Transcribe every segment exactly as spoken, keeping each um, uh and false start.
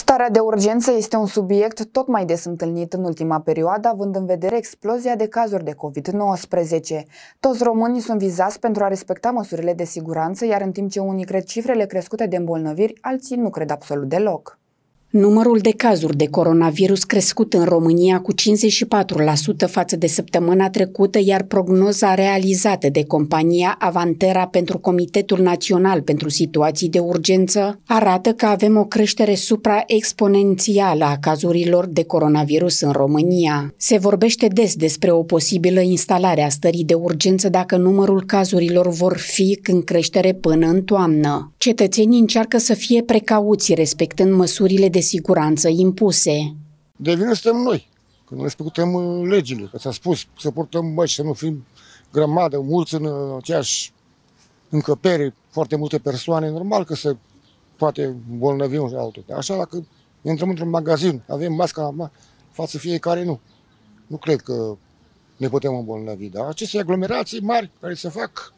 Starea de urgență este un subiect tot mai des întâlnit în ultima perioadă, având în vedere explozia de cazuri de COVID nouăsprezece. Toți românii sunt vizați pentru a respecta măsurile de siguranță, iar în timp ce unii cred cifrele crescute de îmbolnăviri, alții nu cred absolut deloc. Numărul de cazuri de coronavirus crescut în România cu cincizeci și patru la sută față de săptămâna trecută, iar prognoza realizată de compania Avantera pentru Comitetul Național pentru Situații de Urgență arată că avem o creștere supraexponențială a cazurilor de coronavirus în România. Se vorbește des despre o posibilă instalare a stării de urgență dacă numărul cazurilor vor fi în creștere până în toamnă. Cetățenii încearcă să fie precauți respectând măsurile de de siguranță impuse. De vină suntem noi, că nu respectăm legile, că ți-a spus să purtăm măști, să nu fim grămadă, mulți în aceeași încăpere, foarte multe persoane, normal că se poate îmbolnăvi unul sau altul. Așa, dacă intrăm într-un magazin, avem masca la față fiecare, nu. Nu cred că ne putem îmbolnăvi, dar aceste aglomerații mari care se fac,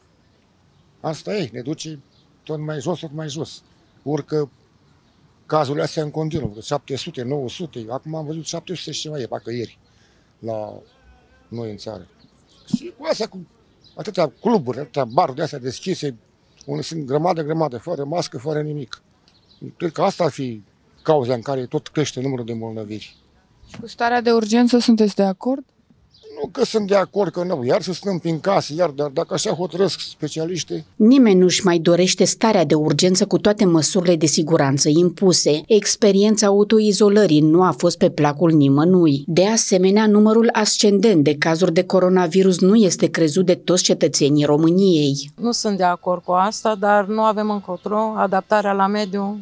asta e, ne duce tot mai jos, tot mai jos. Urcă cazurile astea în continuu, șapte sute, nouă sute, acum am văzut șapte sute și ceva e, parcă ieri, la noi în țară. Și cu astea, cu atâtea cluburi, atâtea baruri de astea deschise, unde sunt grămadă, grămadă, fără mască, fără nimic. Cred că asta ar fi cauza în care tot crește numărul de îmbolnăviri. Și cu starea de urgență sunteți de acord? Nu că sunt de acord că nu, iar să stăm prin casă, iar dar dacă așa hotărăsc specialiștii. Nimeni nu-și mai dorește starea de urgență cu toate măsurile de siguranță impuse. Experiența autoizolării nu a fost pe placul nimănui. De asemenea, numărul ascendent de cazuri de coronavirus nu este crezut de toți cetățenii României. Nu sunt de acord cu asta, dar nu avem încotro. Adaptarea la mediu,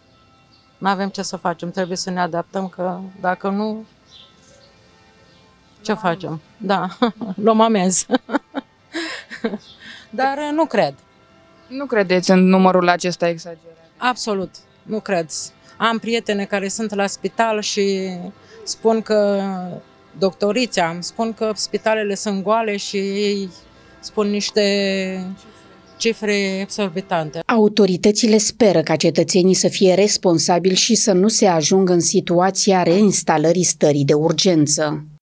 nu avem ce să facem, trebuie să ne adaptăm, că dacă nu... Ce facem? Da, luăm amenzi. Dar nu cred. Nu credeți în numărul acesta exagerat? Absolut, nu cred. Am prietene care sunt la spital și spun că, doctorița, îmi spun că spitalele sunt goale și ei spun niște cifre exorbitante. Autoritățile speră ca cetățenii să fie responsabili și să nu se ajungă în situația reinstalării stării de urgență.